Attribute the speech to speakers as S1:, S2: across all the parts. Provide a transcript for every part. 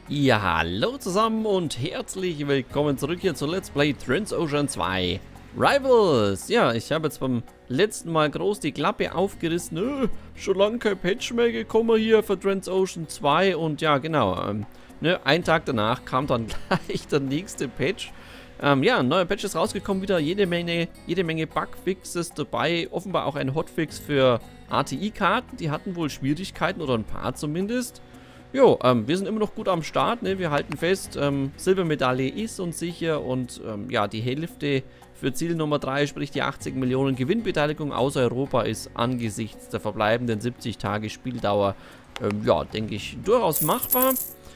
S1: Ja, hallo zusammen und herzlich willkommen zurück hier zu Let's Play Transocean 2 Rivals. Ja, ich habe jetzt beim letzten Mal groß die Klappe aufgerissen. Schon lange kein Patch mehr gekommen hier für Transocean 2 und ja, genau. Einen Tag danach kam dann gleich der nächste Patch. Ja, ein neuer Patch ist rausgekommen, wieder jede Menge Bugfixes dabei. Offenbar auch ein Hotfix für ATI-Karten, die hatten wohl Schwierigkeiten oder ein paar zumindest. Jo, wir sind immer noch gut am Start, ne? Wir halten fest, Silbermedaille ist uns sicher und ja, die Hälfte für Ziel Nummer 3, sprich die 80 Millionen Gewinnbeteiligung aus Europa ist angesichts der verbleibenden 70 Tage Spieldauer, ja, denke ich, durchaus machbar.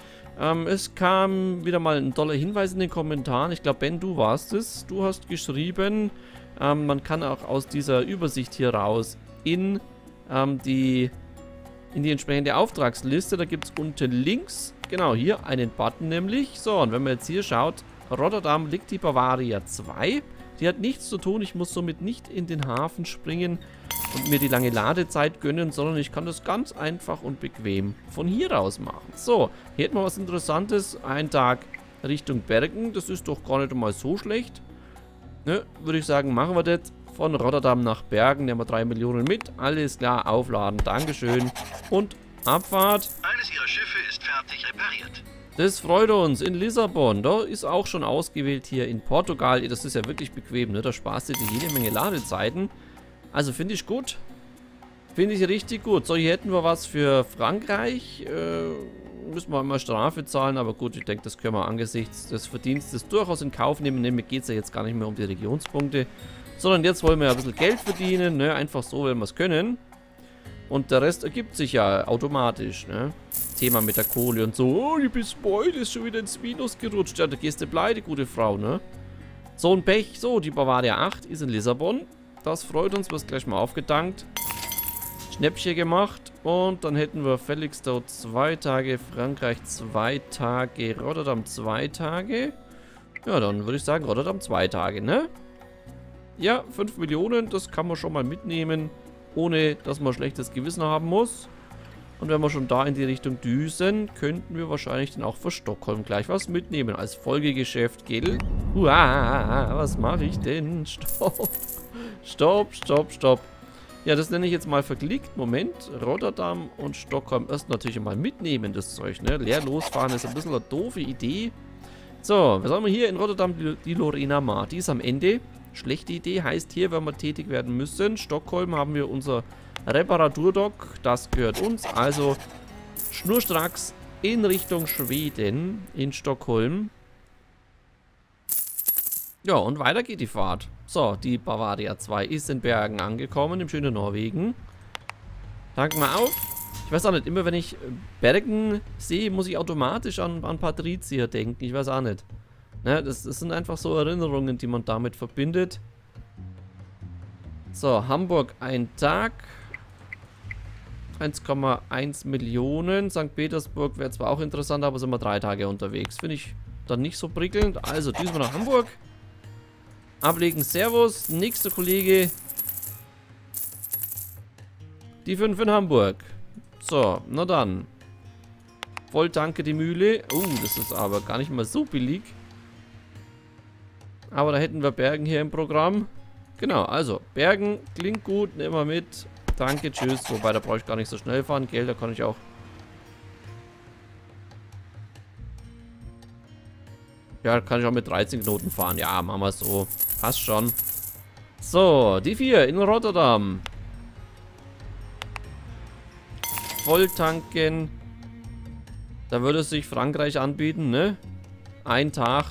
S1: Es kam wieder mal ein toller Hinweis in den Kommentaren, ich glaube, Ben, du warst es, du hast geschrieben, man kann auch aus dieser Übersicht hier raus in die entsprechende Auftragsliste. Da gibt es unten links, genau hier, einen Button nämlich. So, und wenn man jetzt hier schaut, Rotterdam liegt die Bavaria 2. Die hat nichts zu tun. Ich muss somit nicht in den Hafen springen und mir die lange Ladezeit gönnen, sondern ich kann das ganz einfach und bequem von hier aus machen. So, hier hätten wir was Interessantes. Ein Tag Richtung Bergen. Das ist doch gar nicht mal so schlecht. Ne, würde ich sagen, machen wir das. Von Rotterdam nach Bergen, nehmen wir 3 Millionen mit. Alles klar, aufladen. Dankeschön. Und Abfahrt.
S2: Eines Ihrer Schiffe ist fertig repariert.
S1: Das freut uns. In Lissabon. Da ist auch schon ausgewählt hier in Portugal. Das ist ja wirklich bequem, ne? Da sparst du dir jede Menge Ladezeiten. Also finde ich gut. Finde ich richtig gut. So, hier hätten wir was für Frankreich. Müssen wir mal Strafe zahlen, aber gut, ich denke, das können wir angesichts des Verdienstes durchaus in Kauf nehmen. Mir geht es ja jetzt gar nicht mehr um die Regionspunkte. Sondern jetzt wollen wir ja ein bisschen Geld verdienen, ne? Einfach so, wenn wir es können. Und der Rest ergibt sich ja automatisch, ne? Thema mit der Kohle und so. Oh, du bist beide, ist schon wieder ins Minus gerutscht. Ja, da gehst du pleite, gute Frau, ne? So ein Pech. So, die Bavaria 8 ist in Lissabon. Das freut uns, wird gleich mal aufgetankt. Schnäppchen gemacht. Und dann hätten wir Felixstowe 2 Tage, Frankreich 2 Tage, Rotterdam 2 Tage. Ja, dann würde ich sagen, Rotterdam 2 Tage, ne? Ja, 5 Millionen, das kann man schon mal mitnehmen, ohne dass man schlechtes Gewissen haben muss. Und wenn wir schon da in die Richtung düsen, könnten wir wahrscheinlich dann auch für Stockholm gleich was mitnehmen als Folgegeschäft, gell? Uah, was mache ich denn? Stopp. Stopp, stopp, stopp. Ja, das nenne ich jetzt mal verklickt. Moment, Rotterdam und Stockholm erst natürlich mal mitnehmen, das Zeug, ne? Leer losfahren ist ein bisschen eine doofe Idee. So, was haben wir hier in Rotterdam? Die Lorena Mar, die ist am Ende. Schlechte Idee, heißt hier, wenn wir tätig werden müssen. Stockholm haben wir unser Reparaturdock, das gehört uns. Also schnurstracks in Richtung Schweden, in Stockholm. Ja, und weiter geht die Fahrt. So, die Bavaria 2 ist in Bergen angekommen, im schönen Norwegen. Tanken wir auf. Ich weiß auch nicht, immer wenn ich Bergen sehe, muss ich automatisch an Patrizia denken. Ich weiß auch nicht. Ne, das sind einfach so Erinnerungen, die man damit verbindet. So, Hamburg ein Tag. 1,1 Millionen. St. Petersburg wäre zwar auch interessant, aber sind wir 3 Tage unterwegs. Finde ich dann nicht so prickelnd. Also, diesmal nach Hamburg. Ablegen, Servus. Nächster Kollege. Die 5 in Hamburg. So, na dann. Volltanke die Mühle. Das ist aber gar nicht mal so billig. Aber da hätten wir Bergen hier im Programm. Genau, also Bergen klingt gut, nehmen wir mit. Danke, tschüss. Wobei, da brauche ich gar nicht so schnell fahren. Gell, da kann ich auch... Ja, da kann ich auch mit 13 Knoten fahren. Ja, machen wir es so. Passt schon. So, die 4 in Rotterdam. Volltanken. Da würde sich Frankreich anbieten, ne? Ein Tag.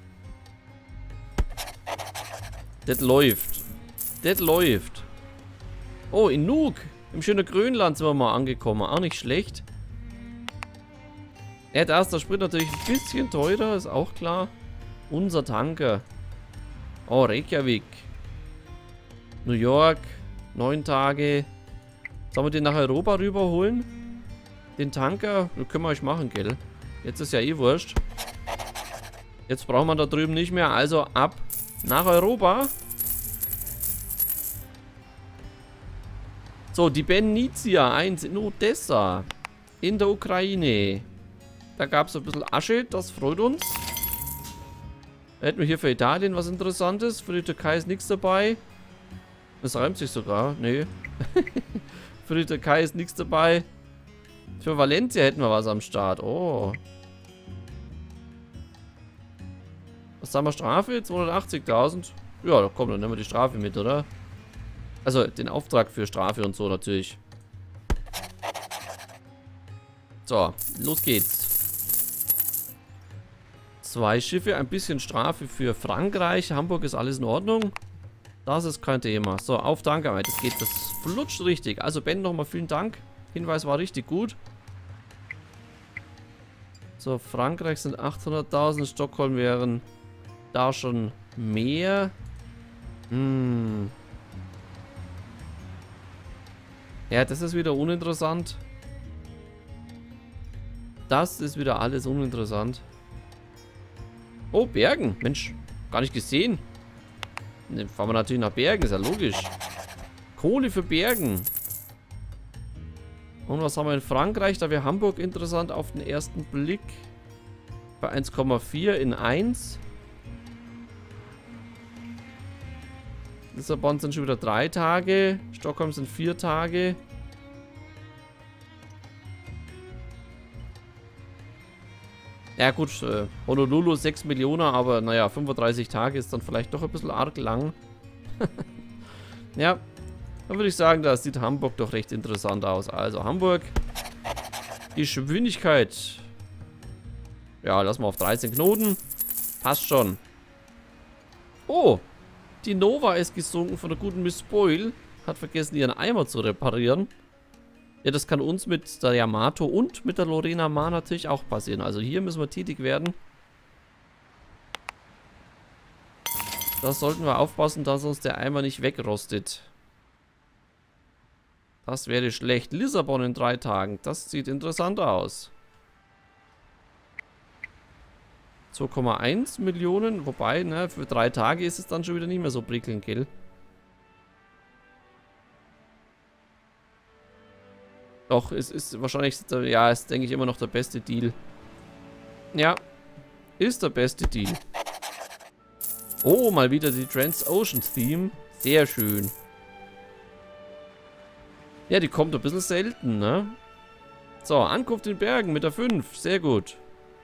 S1: Das läuft. Das läuft. Oh, in Nuuk. Im schönen Grönland sind wir mal angekommen. Auch nicht schlecht. Ja, da ist der Sprit natürlich ein bisschen teurer, ist auch klar. Unser Tanker. Oh, Reykjavik. New York. 9 Tage. Sollen wir den nach Europa rüberholen? Den Tanker? Das können wir euch machen, gell? Jetzt ist ja eh wurscht. Jetzt braucht man da drüben nicht mehr. Also ab nach Europa. So, die Benicia 1 in Odessa. In der Ukraine. Da gab es ein bisschen Asche, das freut uns. Da hätten wir hier für Italien was Interessantes. Für die Türkei ist nichts dabei. Das reimt sich sogar. Nee. Für die Türkei ist nichts dabei. Für Valencia hätten wir was am Start. Oh. Was haben wir Strafe? 280.000. Ja, da kommt, dann nehmen wir die Strafe mit, oder? Also den Auftrag für Strafe und so natürlich. So, los geht's. 2 Schiffe, ein bisschen Strafe für Frankreich. Hamburg ist alles in Ordnung. Das ist kein Thema. So, auf Dankarbeit. Das geht, das flutscht richtig. Also Ben, nochmal vielen Dank. Hinweis war richtig gut. So, Frankreich sind 800.000. Stockholm wären da schon mehr. Ja, das ist wieder uninteressant. Das ist wieder alles uninteressant. Oh, Bergen. Mensch, gar nicht gesehen. Dann fahren wir natürlich nach Bergen, ist ja logisch. Kohle für Bergen. Und was haben wir in Frankreich? Da wäre Hamburg interessant auf den ersten Blick. Bei 1,4 in 1. Lissabon sind schon wieder 3 Tage. Stockholm sind 4 Tage. Ja gut, Honolulu 6 Millionen, aber naja, 35 Tage ist dann vielleicht doch ein bisschen arg lang. Ja, dann würde ich sagen, da sieht Hamburg doch recht interessant aus. Also Hamburg, Geschwindigkeit. Ja, lassen wir auf 13 Knoten. Passt schon. Oh, die Nova ist gesunken von der guten Miss Boyle. Hat vergessen, ihren Eimer zu reparieren. Ja, das kann uns mit der Yamato und mit der Lorena Mar natürlich auch passieren. Also hier müssen wir tätig werden. Da sollten wir aufpassen, dass uns der Eimer nicht wegrostet. Das wäre schlecht. Lissabon in 3 Tagen. Das sieht interessant aus. 2,1 Millionen. Wobei, ne, für 3 Tage ist es dann schon wieder nicht mehr so prickelnd, gell? Doch, es ist wahrscheinlich, ja, ist, denke ich, immer noch der beste Deal. Ja, ist der beste Deal. Oh, mal wieder die Trans-Ocean-Theme. Sehr schön. Ja, die kommt ein bisschen selten, ne? So, Ankunft in Bergen mit der 5. Sehr gut.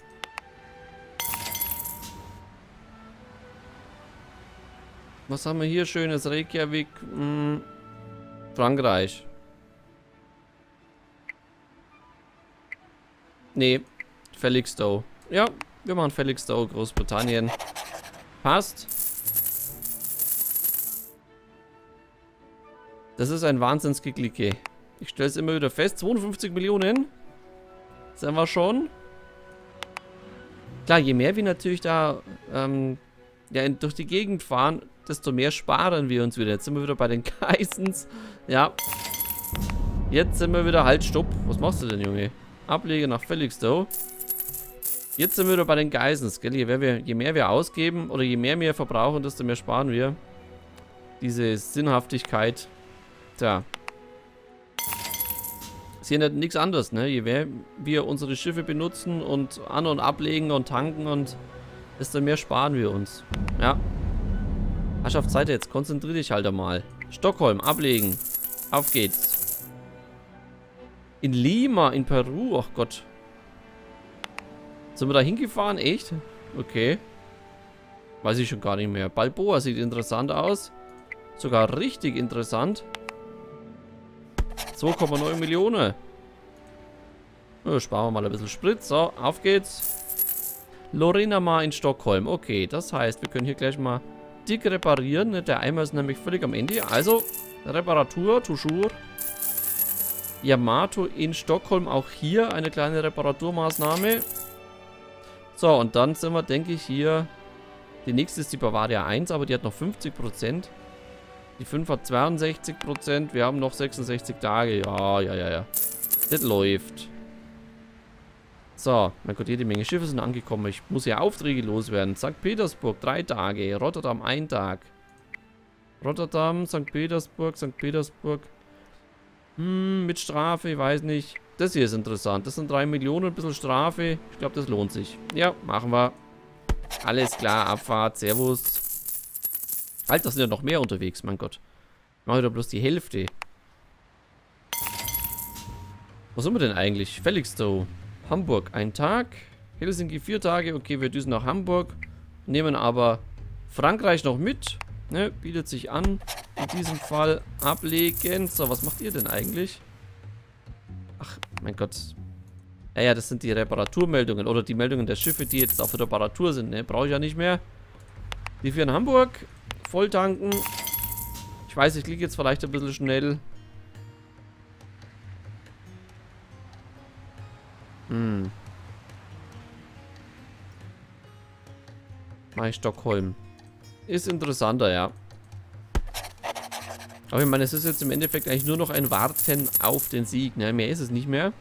S1: Was haben wir hier schönes? Reykjavik, Frankreich. Nee, Felixstowe. Ja, wir machen Felixstowe, Großbritannien. Passt. Das ist ein Wahnsinnsgeklicke. Ich stelle es immer wieder fest. 52 Millionen. Sind wir schon. Klar, je mehr wir natürlich da ja, durch die Gegend fahren, desto mehr sparen wir uns wieder. Jetzt sind wir wieder bei den Geissens. Ja. Jetzt sind wir wieder. Halt, stopp. Was machst du denn, Junge? Ablege nach Felixstowe. Jetzt sind wir wieder bei den Geissens, gell? Je mehr wir ausgeben oder je mehr wir verbrauchen, desto mehr sparen wir. Diese Sinnhaftigkeit. Tja. Ist hier nichts anderes, ne? Je mehr wir unsere Schiffe benutzen und an- und ablegen und tanken und desto mehr sparen wir uns. Ja. Arsch auf Zeit jetzt. Konzentrier dich halt einmal. Stockholm, ablegen. Auf geht's. In Lima, in Peru. Ach Gott. Sind wir da hingefahren? Echt? Okay. Weiß ich schon gar nicht mehr. Balboa sieht interessant aus. Sogar richtig interessant. 2,9 Millionen. Ja, sparen wir mal ein bisschen Sprit. So, auf geht's. Lorena Mar in Stockholm. Okay, das heißt, wir können hier gleich mal dick reparieren. Der Eimer ist nämlich völlig am Ende. Also, Reparatur, toujours. Yamato in Stockholm, auch hier eine kleine Reparaturmaßnahme. So, und dann sind wir, denke ich, hier. Die nächste ist die Bavaria 1, aber die hat noch 50%. Die 5 hat 62%. Wir haben noch 66 Tage. Ja. Das läuft. So, mein Gott, jede Menge Schiffe sind angekommen. Ich muss ja Aufträge loswerden. St. Petersburg, 3 Tage. Rotterdam, 1 Tag. Rotterdam, St. Petersburg. Mit Strafe, ich weiß nicht. Das hier ist interessant. Das sind 3 Millionen, ein bisschen Strafe. Ich glaube, das lohnt sich. Ja, machen wir. Alles klar, Abfahrt, Servus. Halt, da sind ja noch mehr unterwegs, mein Gott. Mach ich doch bloß die Hälfte. Wo sind wir denn eigentlich? Felixstowe. Hamburg, 1 Tag. Helsinki, 4 Tage. Okay, wir düsen nach Hamburg. Nehmen aber Frankreich noch mit. Ne, bietet sich an. In diesem Fall ablegen. So, was macht ihr denn eigentlich? Ach, mein Gott. Ja, das sind die Reparaturmeldungen. Oder die Meldungen der Schiffe, die jetzt auf Reparatur sind. Ne, brauche ich ja nicht mehr. Die für in Hamburg. Volltanken. Ich weiß, ich klicke jetzt vielleicht ein bisschen schnell. Mach ich Stockholm. Ist interessanter, ja. Aber ich meine, es ist jetzt im Endeffekt eigentlich nur noch ein Warten auf den Sieg. Ne? Mehr ist es nicht mehr.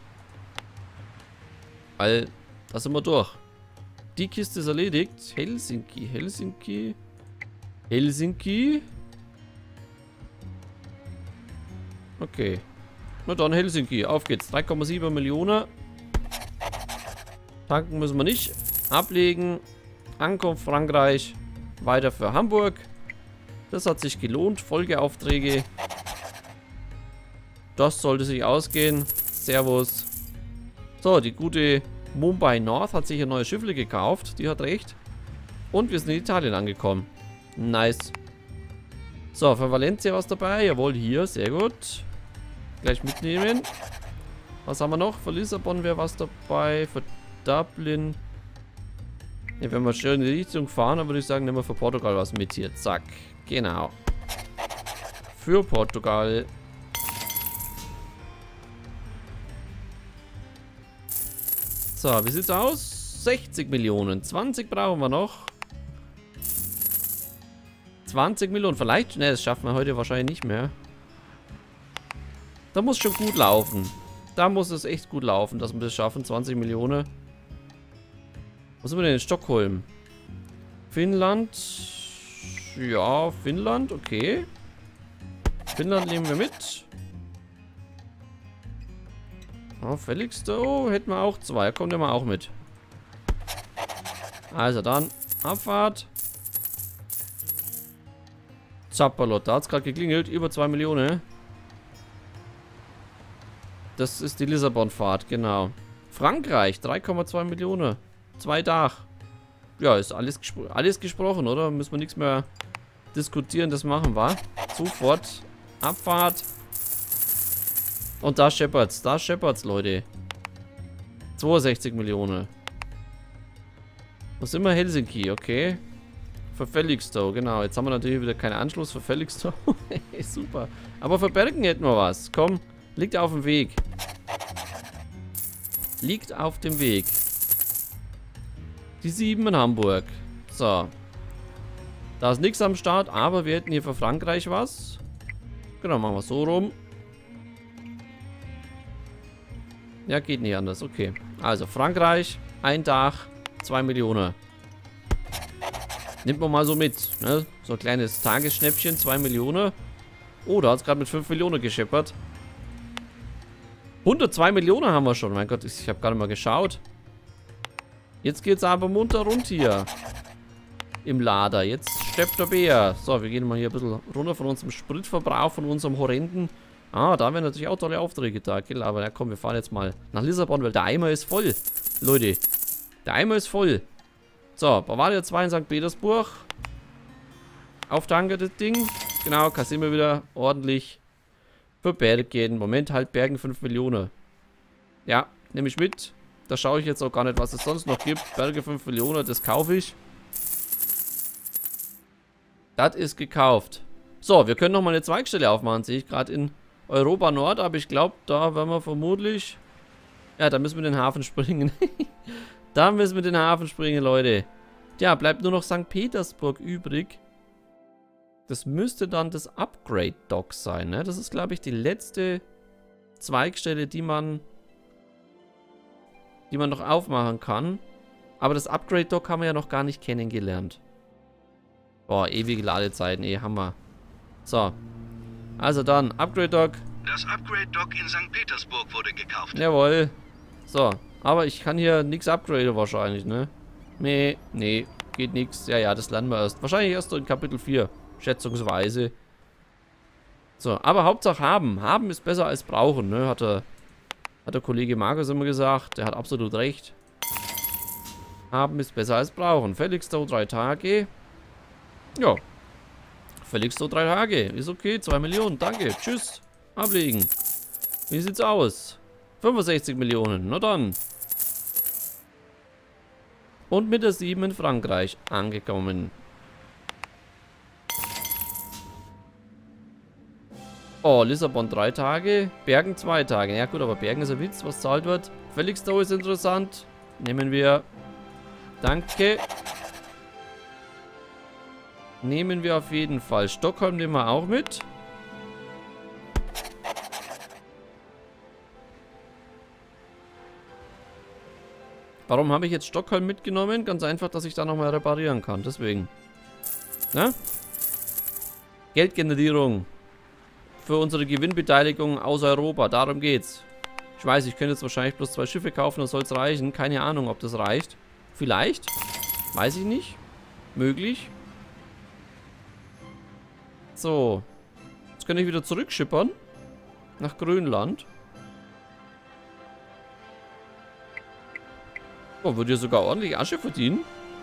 S1: Weil, da sind wir durch. Die Kiste ist erledigt. Helsinki, Helsinki. Helsinki. Okay. Na dann Helsinki. Auf geht's. 3,7 Millionen. Tanken müssen wir nicht. Ablegen. Ankunft Frankreich. Weiter für Hamburg. Das hat sich gelohnt. Folgeaufträge. Das sollte sich ausgehen. Servus. So, die gute Mumbai North hat sich ein neues Schiffle gekauft. Die hat recht. Und wir sind in Italien angekommen. Nice. So, für Valencia was dabei. Jawohl, hier. Sehr gut. Gleich mitnehmen. Was haben wir noch? Für Lissabon wäre was dabei. Für Dublin. Ja, wenn wir schön in die Richtung fahren, dann würde ich sagen, nehmen wir für Portugal was mit hier. Zack. Genau. Für Portugal. So, wie sieht's aus? 60 Millionen. 20 brauchen wir noch. 20 Millionen. Vielleicht, ne, das schaffen wir heute wahrscheinlich nicht mehr. Da muss schon gut laufen. Da muss es echt gut laufen, dass wir das schaffen. 20 Millionen. Wo sind wir denn in Stockholm? Finnland. Ja, Finnland, okay. Finnland nehmen wir mit. Oh, Felixstowe hätten wir auch 2. Kommt ja mal auch mit. Also dann, Abfahrt. Zappalot, da hat es gerade geklingelt. Über 2 Millionen. Das ist die Lissabon-Fahrt, genau. Frankreich, 3,2 Millionen. 2 Tage. Ja, ist alles gesprochen, oder? Müssen wir nichts mehr diskutieren, das machen wir. Sofort. Abfahrt. Und da scheppert's, Leute. 62 Millionen. Wo sind wir? Helsinki, okay. Für Felixstowe, genau. Jetzt haben wir natürlich wieder keinen Anschluss für Felixstowe. Super. Aber für Bergen hätten wir was. Komm, liegt auf dem Weg. Liegt auf dem Weg. Die 7 in Hamburg. So. Da ist nichts am Start, aber wir hätten hier für Frankreich was. Genau, machen wir so rum. Ja, geht nicht anders. Okay. Also, Frankreich, 1 Tag, 2 Millionen. Nimmt man mal so mit. Ne? So ein kleines Tagesschnäppchen, 2 Millionen. Oh, da hat es gerade mit 5 Millionen gescheppert. 102 Millionen haben wir schon. Mein Gott, ich habe gar nicht mal geschaut. Jetzt geht's aber munter rund hier. Im Lader. Jetzt steppt der Bär. So, wir gehen mal hier ein bisschen runter von unserem Spritverbrauch, von unserem horrenden. Ah, da wären natürlich auch tolle Aufträge da, gell? Aber ja, komm, wir fahren jetzt mal nach Lissabon, weil der Eimer ist voll. Leute, der Eimer ist voll. So, Bavaria 2 in St. Petersburg. Auftanke das Ding. Genau, kassieren wir wieder ordentlich. Für Bergen. Moment, halt Bergen 5 Millionen. Ja, nehme ich mit. Da schaue ich jetzt auch gar nicht, was es sonst noch gibt. Berge 5 Millionen, das kaufe ich. Das ist gekauft. So, wir können nochmal eine Zweigstelle aufmachen, sehe ich gerade in Europa Nord. Aber ich glaube, da werden wir vermutlich... Ja, da müssen wir in den Hafen springen. Da müssen wir in den Hafen springen, Leute. Tja, bleibt nur noch St. Petersburg übrig. Das müsste dann das Upgrade-Dock sein, ne? Das ist, glaube ich, die letzte Zweigstelle, die man noch aufmachen kann. Aber das Upgrade-Dock haben wir ja noch gar nicht kennengelernt. Boah, ewige Ladezeiten, Hammer. So. Also dann, Upgrade-Dock.
S2: Das Upgrade-Dock in St. Petersburg wurde gekauft.
S1: Jawohl. So, aber ich kann hier nichts upgraden wahrscheinlich, ne? Nee, geht nichts. Ja, das lernen wir erst. Wahrscheinlich erst in Kapitel 4, schätzungsweise. So, aber Hauptsache haben. Haben ist besser als brauchen, ne? Hat der Kollege Markus immer gesagt. Der hat absolut recht. Haben ist besser als brauchen. Felixstowe 3 Tage. Ja. Felixstowe 3 Tage. Ist okay. 2 Millionen. Danke. Tschüss. Ablegen. Wie sieht's aus? 65 Millionen. Na dann. Und mit der 7 in Frankreich angekommen. Oh, Lissabon 3 Tage. Bergen 2 Tage. Ja gut, aber Bergen ist ein Witz, was zahlt wird. Felixstowe ist interessant. Nehmen wir. Danke. Nehmen wir auf jeden Fall. Stockholm nehmen wir auch mit. Warum habe ich jetzt Stockholm mitgenommen? Ganz einfach, dass ich da nochmal reparieren kann. Deswegen. Na? Geldgenerierung. Für unsere Gewinnbeteiligung aus Europa. Darum geht's. Ich weiß, ich könnte jetzt wahrscheinlich bloß 2 Schiffe kaufen, das soll es reichen. Keine Ahnung, ob das reicht. Vielleicht. Weiß ich nicht. Möglich. So. Jetzt kann ich wieder zurückschippern. Nach Grönland. Oh, würde ja sogar ordentlich Asche verdienen.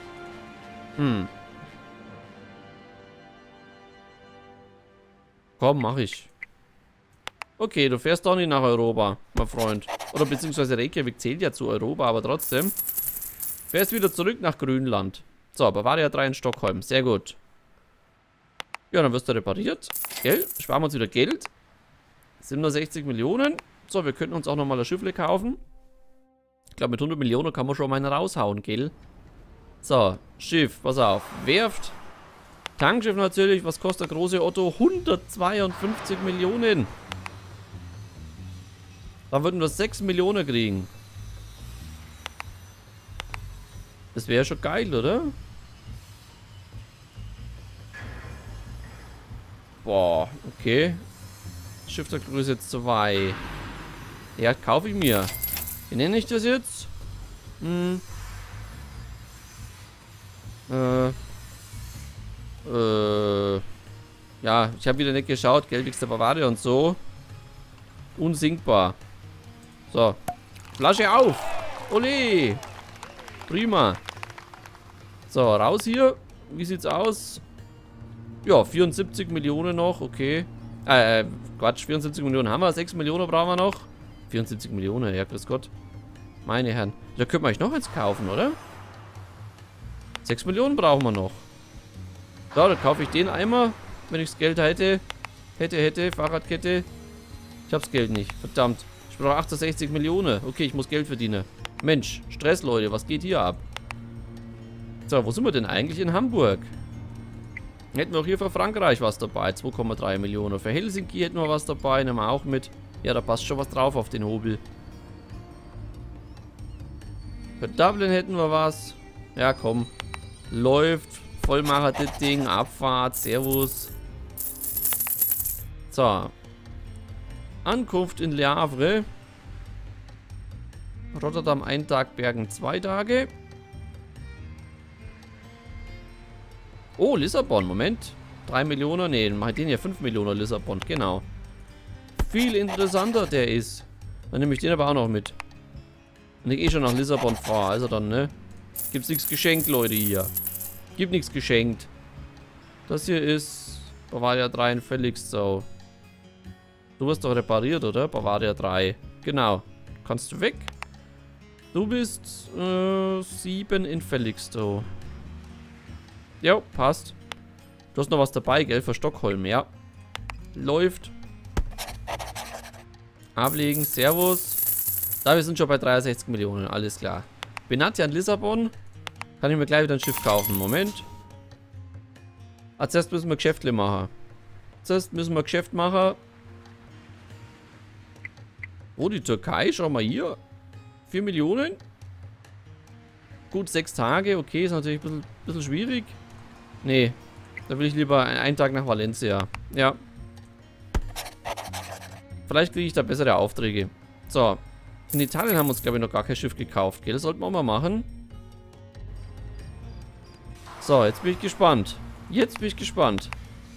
S1: Komm, mach ich. Okay, du fährst doch nicht nach Europa, mein Freund. Oder beziehungsweise Reykjavik zählt ja zu Europa, aber trotzdem. Fährst wieder zurück nach Grönland. So, Bavaria 3 in Stockholm. Sehr gut. Ja, dann wirst du repariert. Gell? Sparen wir uns wieder Geld. 760 Millionen. So, wir könnten uns auch nochmal ein Schiffle kaufen. Ich glaube, mit 100 Millionen kann man schon mal einen raushauen, gell? So, Schiff, pass auf. Werft. Tankschiff natürlich. Was kostet der große Otto? 152 Millionen. Da würden wir 6 Millionen kriegen. Das wäre schon geil, oder? Boah, okay. Schiff der Größe 2. Ja, kaufe ich mir. Wie nenne ich das jetzt? Ja, ich habe wieder nicht geschaut. Gelbigste Bavaria und so. Unsinkbar. So. Flasche auf. Ole. Prima. So, raus hier. Wie sieht's aus? Ja, 74 Millionen noch. Okay. Quatsch. 74 Millionen haben wir. 6 Millionen brauchen wir noch. 74 Millionen. Ja, grüß Gott. Meine Herren. Da könnte man euch noch eins kaufen, oder? 6 Millionen brauchen wir noch. So, dann kaufe ich den einmal. Wenn ich das Geld hätte. Hätte. Fahrradkette. Ich hab's Geld nicht. Verdammt. Ich brauche 68 Millionen. Okay, ich muss Geld verdienen. Mensch, Stress, Leute. Was geht hier ab? So, wo sind wir denn eigentlich? In Hamburg. Hätten wir auch hier für Frankreich was dabei. 2,3 Millionen. Für Helsinki hätten wir was dabei. Nehmen wir auch mit. Ja, da passt schon was drauf auf den Hobel. Für Dublin hätten wir was. Ja, komm. Läuft. Vollmacher das Ding. Abfahrt. Servus. So. Ankunft in Le Havre. Rotterdam 1 Tag, Bergen 2 Tage. Oh, Lissabon, Moment. 3 Millionen, nee, dann mache ich den ja 5 Millionen Lissabon, genau. Viel interessanter der ist. Dann nehme ich den aber auch noch mit. Wenn ich eh schon nach Lissabon fahre, also dann, ne? Gibt's nichts geschenkt, Leute, hier. Gibt nichts geschenkt. Das hier ist Bavaria 3 in Felixstowe. Du wirst doch repariert, oder? Bavaria 3. Genau. Kannst du weg? Du bist 7 in Felixstowe. Jo, passt. Du hast noch was dabei, gell? Für Stockholm, ja. Läuft. Ablegen, Servus. Da, wir sind schon bei 63 Millionen, alles klar. Benatia in Lissabon. Kann ich mir gleich wieder ein Schiff kaufen. Moment. Zuerst müssen wir Geschäftle machen. Zuerst müssen wir Geschäft machen. Oh, die Türkei, schau mal hier. 4 Millionen. Gut, 6 Tage. Okay, ist natürlich ein bisschen schwierig. Nee, da will ich lieber einen Tag nach Valencia. Ja. Vielleicht kriege ich da bessere Aufträge. So. In Italien haben wir uns, glaube ich, noch gar kein Schiff gekauft. Gell? Das sollten wir auch mal machen. So, jetzt bin ich gespannt. Jetzt bin ich gespannt.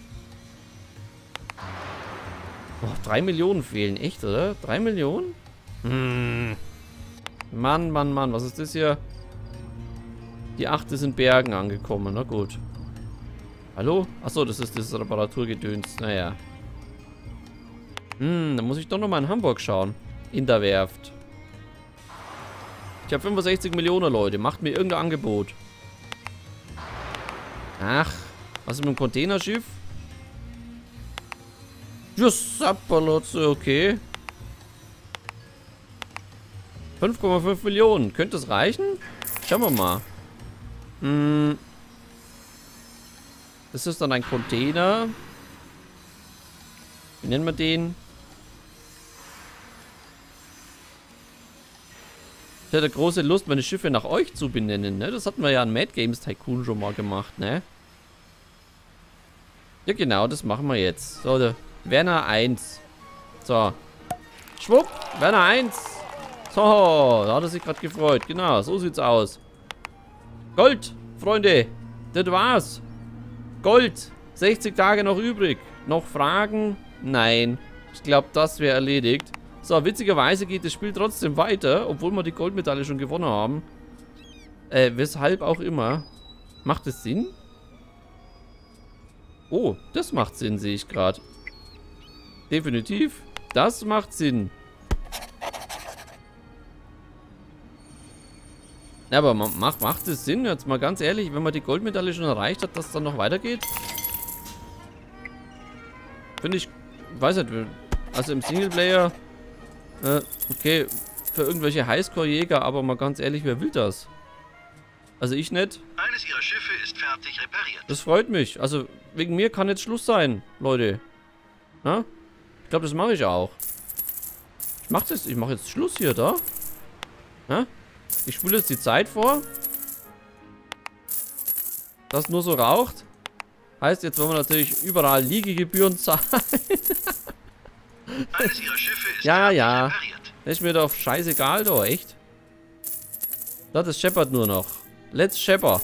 S1: Boah, 3 Millionen fehlen. Echt, oder? 3 Millionen? Hm. Mann, Mann, Mann. Was ist das hier? Die 8 ist in Bergen angekommen. Na gut. Hallo? Achso, das ist das Reparaturgedöns. Naja. Da muss ich doch nochmal in Hamburg schauen. In der Werft. Ich habe 65 Millionen, Leute. Macht mir irgendein Angebot. Ach. Was ist mit dem Containerschiff? Just Sapperlotze, okay. 5,5 Millionen. Könnte es reichen? Schauen wir mal. Das ist dann ein Container. Wie nennen wir den? Ich hätte große Lust, meine Schiffe nach euch zu benennen, ne? Das hatten wir ja an Mad Games Tycoon schon mal gemacht, ne? Ja, genau, das machen wir jetzt. So, der Werner 1. So. Schwupp, Werner 1. So, da hat er sich gerade gefreut. Genau, so sieht's aus. Gold, Freunde. Das war's. Gold. 60 Tage noch übrig. Noch Fragen? Nein. Ich glaube, das wäre erledigt. So, witzigerweise geht das Spiel trotzdem weiter, obwohl wir die Goldmedaille schon gewonnen haben. Weshalb auch immer. Macht es Sinn? Oh, das macht Sinn, sehe ich gerade. Definitiv. Das macht Sinn. Ja, aber macht es Sinn, jetzt mal ganz ehrlich, wenn man die Goldmedaille schon erreicht hat, dass es dann noch weitergeht? Finde ich, weiß nicht, also im Singleplayer, okay, für irgendwelche Highscore-Jäger, aber mal ganz ehrlich, wer will das? Also ich nicht.
S2: Eines ihrer Schiffe ist fertig repariert.
S1: Das freut mich. Also wegen mir kann jetzt Schluss sein, Leute. Ja? Ich glaube, das mache ich auch. Ich mache jetzt Schluss hier, da. Ja? Ich spule jetzt die Zeit vor. Das nur so raucht. Heißt, jetzt wollen wir natürlich überall Liegegebühren zahlen.
S2: Eines ihrer Schiffe ist
S1: ja.
S2: repariert.
S1: Das ist mir doch scheißegal, doch, echt. Das scheppert nur noch. Let's shepper.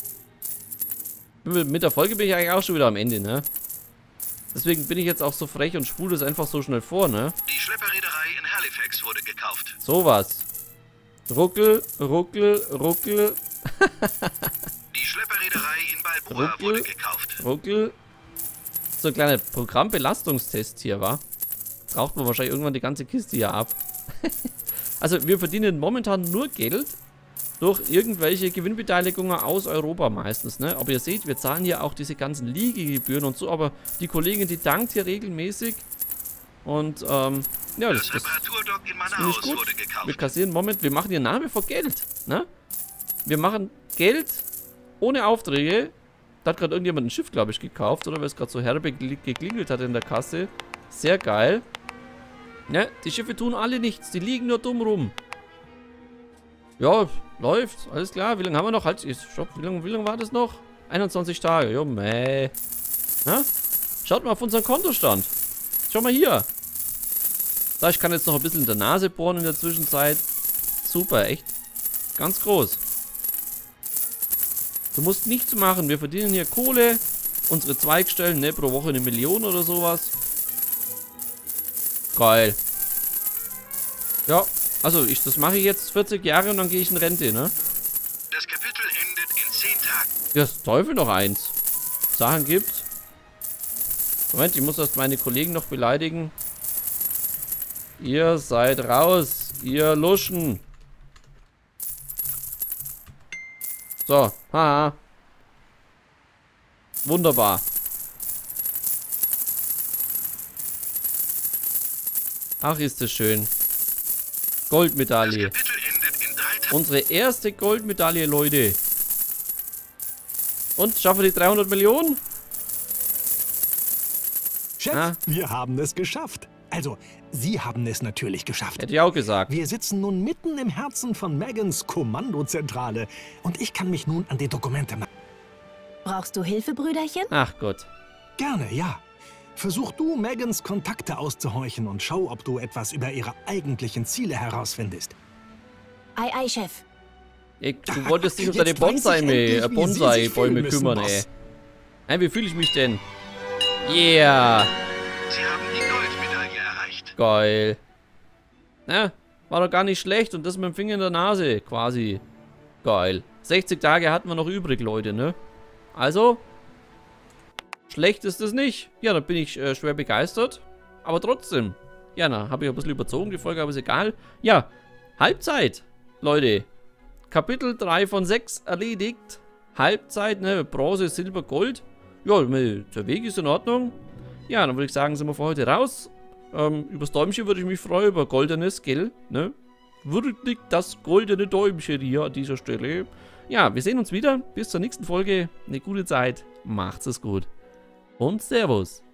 S1: Mit der Folge bin ich eigentlich auch schon wieder am Ende, ne? Deswegen bin ich jetzt auch so frech und spule es einfach so schnell vor, ne?
S2: Die Schlepperreederei in Halifax wurde gekauft.
S1: Sowas. Ruckel, ruckel, ruckel.
S2: Die Schlepperreederei in Balboa wurde gekauft.
S1: Ruckel. So ein kleiner Programmbelastungstest hier, wa? Braucht man wahrscheinlich irgendwann die ganze Kiste hier ab. Also wir verdienen momentan nur Geld durch irgendwelche Gewinnbeteiligungen aus Europa meistens, ne? Aber ihr seht, wir zahlen hier auch diese ganzen Liegegebühren und so, aber die Kollegin, die dankt hier regelmäßig. Und, ja, das
S2: Reparaturdock in
S1: finde ich
S2: Manaus
S1: gut.
S2: wurde gekauft.
S1: Wir kassieren wir machen hier Name vor Geld, ne? Wir machen Geld ohne Aufträge. Da hat gerade irgendjemand ein Schiff, glaube ich, gekauft, oder? Weil es gerade so herbe geklingelt hat in der Kasse. Sehr geil. Ne? Die Schiffe tun alle nichts, die liegen nur dumm rum. Ja, läuft, alles klar. Wie lange haben wir noch? Halt, stopp, wie lange war das noch? 21 Tage, jo, meh. Na? Schaut mal auf unseren Kontostand. Schau mal hier. Da, ich kann jetzt noch ein bisschen in der Nase bohren in der Zwischenzeit. Super, echt. Ganz groß. Du musst nichts machen. Wir verdienen hier Kohle. Unsere Zweigstellen, ne, pro Woche 1 Million oder sowas. Geil. Ja, also das mache ich jetzt 40 Jahre und dann gehe ich in Rente, ne?
S2: Das Kapitel endet in 10 Tagen.
S1: Ja, das Teufel noch eins. Sachen gibt's. Moment, ich muss erst meine Kollegen noch beleidigen. Ihr seid raus, ihr Luschen. So, haha. Wunderbar. Ach, ist das schön. Goldmedaille.
S2: Das Kapitel endet in 3 Tagen.
S1: Unsere erste Goldmedaille, Leute. Und, schaffen wir die 300 Millionen?
S3: Chef,
S1: Ah.
S3: wir haben es geschafft. Also, Sie haben es natürlich geschafft.
S1: Hätte ich auch gesagt.
S3: Wir sitzen nun mitten im Herzen von Megans Kommandozentrale und ich kann mich nun an die Dokumente machen.
S4: Brauchst du Hilfe, Brüderchen?
S1: Ach Gott.
S3: Gerne, ja. Versuch du, Megans Kontakte auszuhorchen und schau, ob du etwas über ihre eigentlichen Ziele herausfindest.
S4: Ei, ei, Chef.
S1: Ey, du wolltest dich um deine
S3: Jetzt weiß ich endlich, wie Sie sich
S1: Bonsai-Bäume
S3: fühlen müssen,
S1: kümmern, ey.
S3: Boss.
S1: Hey, wie fühle ich mich denn? Yeah!
S2: Sie haben die Goldmedaille erreicht.
S1: Geil. Na, war doch gar nicht schlecht und das mit dem Finger in der Nase, quasi. Geil. 60 Tage hatten wir noch übrig, Leute, ne? Also, schlecht ist es nicht. Ja, da bin ich schwer begeistert. Aber trotzdem. Ja, na, habe ich ein bisschen überzogen, die Folge, aber ist egal. Ja, Halbzeit, Leute. Kapitel 3 von 6 erledigt. Halbzeit, ne? Bronze, Silber, Gold. Ja, der Weg ist in Ordnung. Ja, dann würde ich sagen, sind wir für heute raus. Übers Däumchen würde ich mich freuen, über goldenes, gell? Ne? Würdigt das goldene Däumchen hier an dieser Stelle. Ja, wir sehen uns wieder. Bis zur nächsten Folge. Eine gute Zeit. Macht's es gut. Und Servus.